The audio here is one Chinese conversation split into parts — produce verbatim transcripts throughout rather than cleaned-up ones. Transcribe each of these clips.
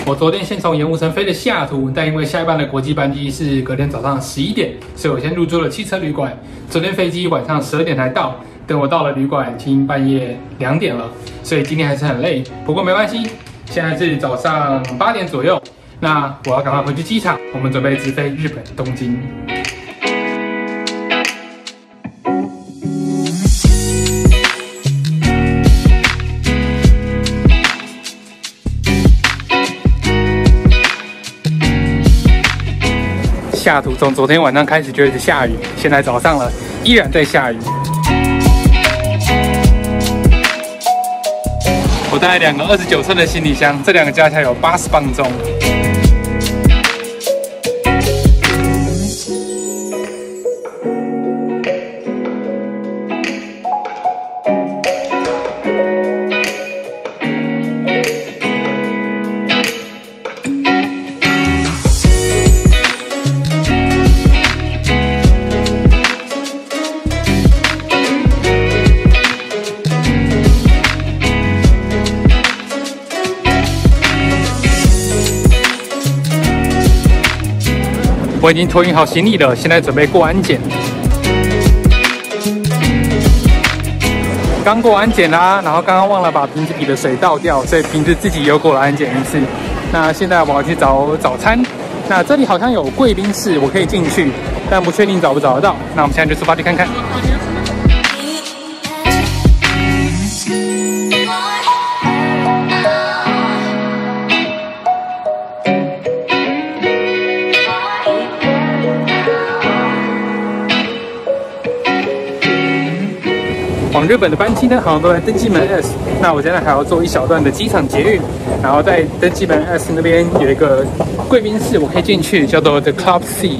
我昨天先从盐湖城飞了西雅图，但因为下一班的国际班机是隔天早上十一点，所以我先入住了汽车旅馆。昨天飞机晚上十二点才到，等我到了旅馆，已经半夜两点了，所以今天还是很累。不过没关系，现在是早上八点左右，那我要赶快回去机场，我们准备直飞日本东京。 西雅图从昨天晚上开始就一直下雨，现在早上了，依然在下雨。我带了两个二十九寸的行李箱，这两个加起来有八十磅重。 我已经托运好行李了，现在准备过安检。刚过安检啦，然后刚刚忘了把瓶子里的水倒掉，所以瓶子自己又过了安检一次。那现在我要去找早餐。那这里好像有贵宾室，我可以进去，但不确定找不找得到。那我们现在就出发去看看。 往日本的班机呢，好像都在登机门 S。那我现在还要坐一小段的机场捷运，然后在登机门 S 那边有一个贵宾室，我可以进去，叫做 The Club C。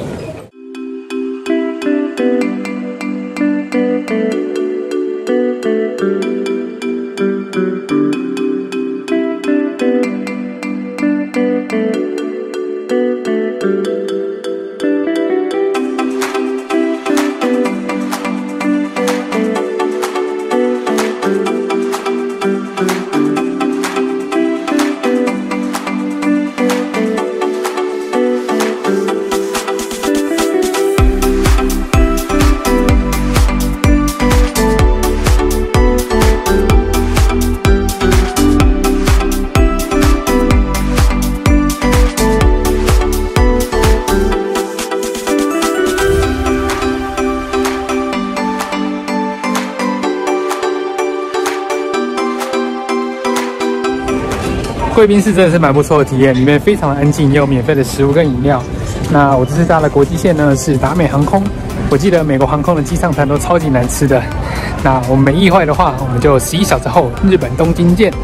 贵宾室真的是蛮不错的体验，里面非常的安静，也有免费的食物跟饮料。那我这次搭的国际线呢是达美航空，我记得美国航空的机上餐都超级难吃的。那我们没意外的话，我们就十一小时后日本东京见。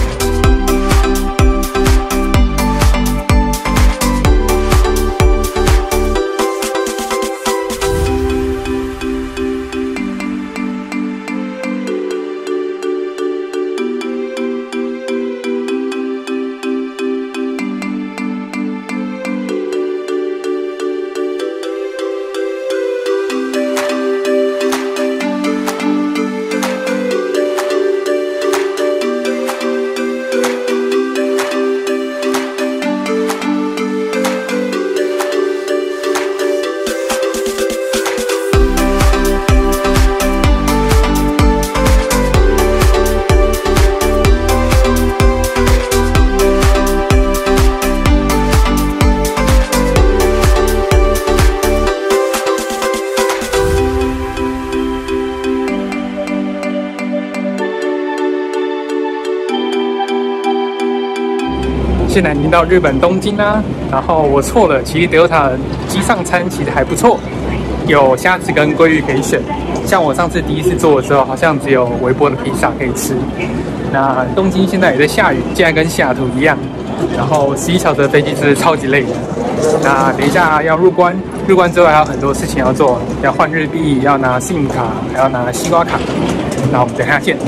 现在已经到日本东京啦，然后我错了，其实 Delta 机上餐其实还不错，有虾子跟鲑鱼可以选。像我上次第一次坐的时候，好像只有微波的披萨可以吃。那东京现在也在下雨，竟然跟西雅图一样。然后十一小时的飞机真是超级累的。那等一下要入关，入关之后还有很多事情要做，要换日币，要拿 SIM 卡，还要拿西瓜卡。那我们等一下见。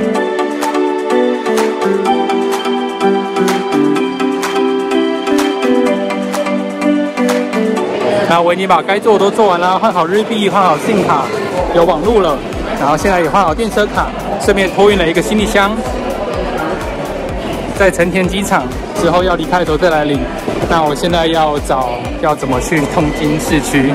那我已经把该做的都做完了，换好日币，换好 SIM 卡，有网路了，然后现在也换好电车卡，顺便托运了一个行李箱。 在成田机场之后要离开的时候再来领。那我现在要找要怎么去东京市区。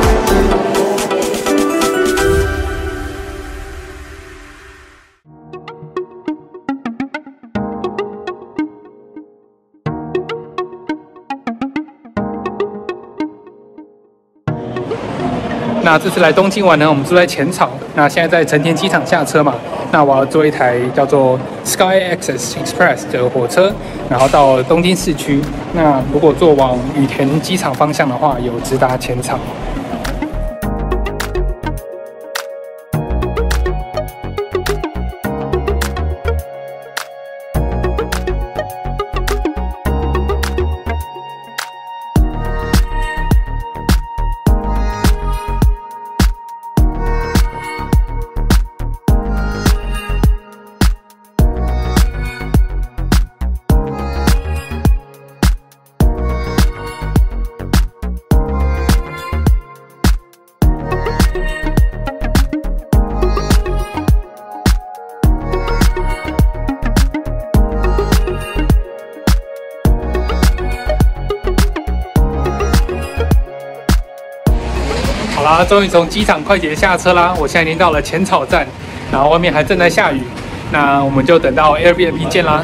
那这次来东京玩呢，我们住在浅草。那现在在成田机场下车嘛，那我要坐一台叫做 Sky Access Express 的火车，然后到东京市区。那如果坐往羽田机场方向的话，有直达浅草。好啦，终于从机场快捷下车啦！我现在已经到了浅草站，然后外面还正在下雨，那我们就等到 Airbnb 见啦。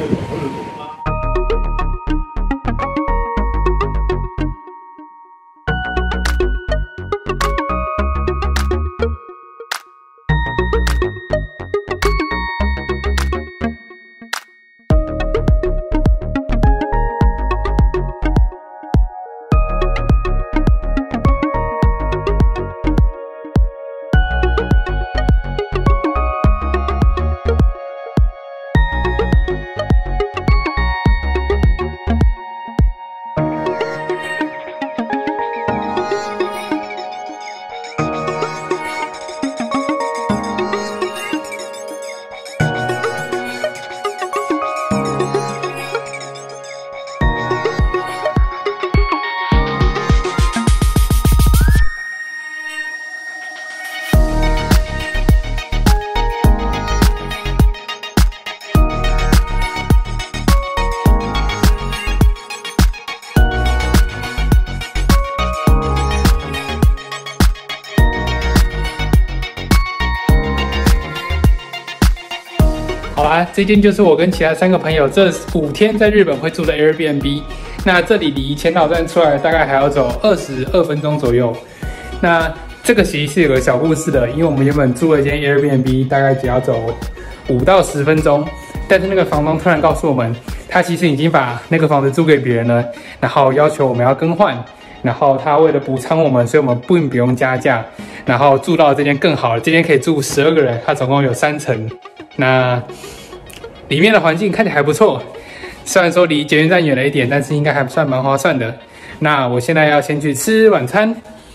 好啦，这间就是我跟其他三个朋友这五天在日本会住的 Airbnb。那这里离浅草站出来大概还要走二十二分钟左右。那这个其实是有个小故事的，因为我们原本住了一间 Airbnb， 大概只要走五到十分钟，但是那个房东突然告诉我们，他其实已经把那个房子租给别人了，然后要求我们要更换。然后他为了补偿我们，所以我们并不用加价，然后住到这间更好了，这间可以住十二个人，它总共有三层。那里面的环境看起来还不错，虽然说离捷运站远了一点，但是应该还算蛮划算的。那我现在要先去吃晚餐。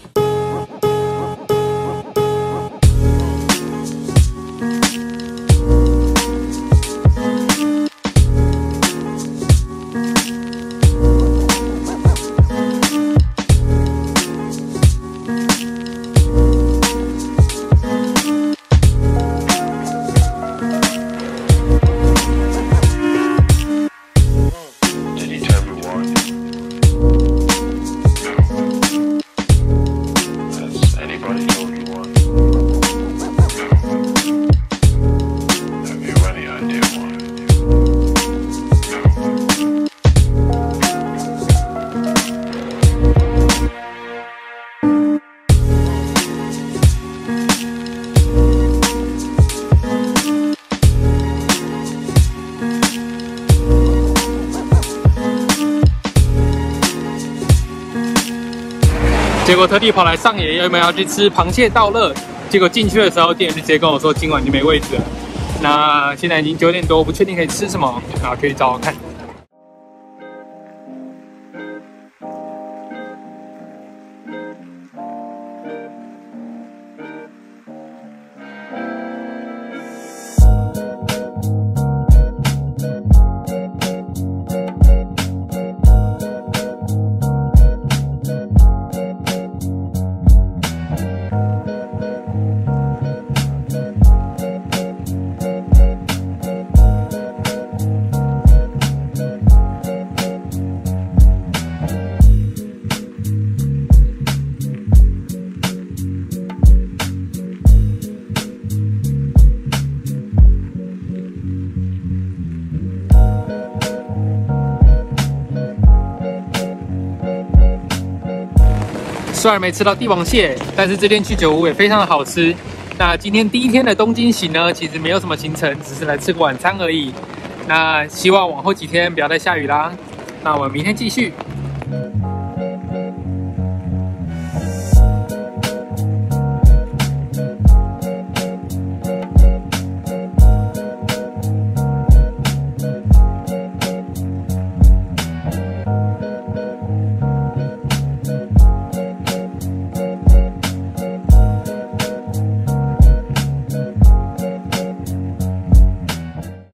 结果特地跑来上野，原本要去吃螃蟹道乐，结果进去的时候，店员就直接跟我说今晚就没位置了。那现在已经九点多，我不确定可以吃什么，然后可以找我看。 虽然没吃到帝王蟹，但是这间居酒屋也非常的好吃。那今天第一天的东京行呢，其实没有什么行程，只是来吃个晚餐而已。那希望往后几天不要再下雨啦。那我们明天继续。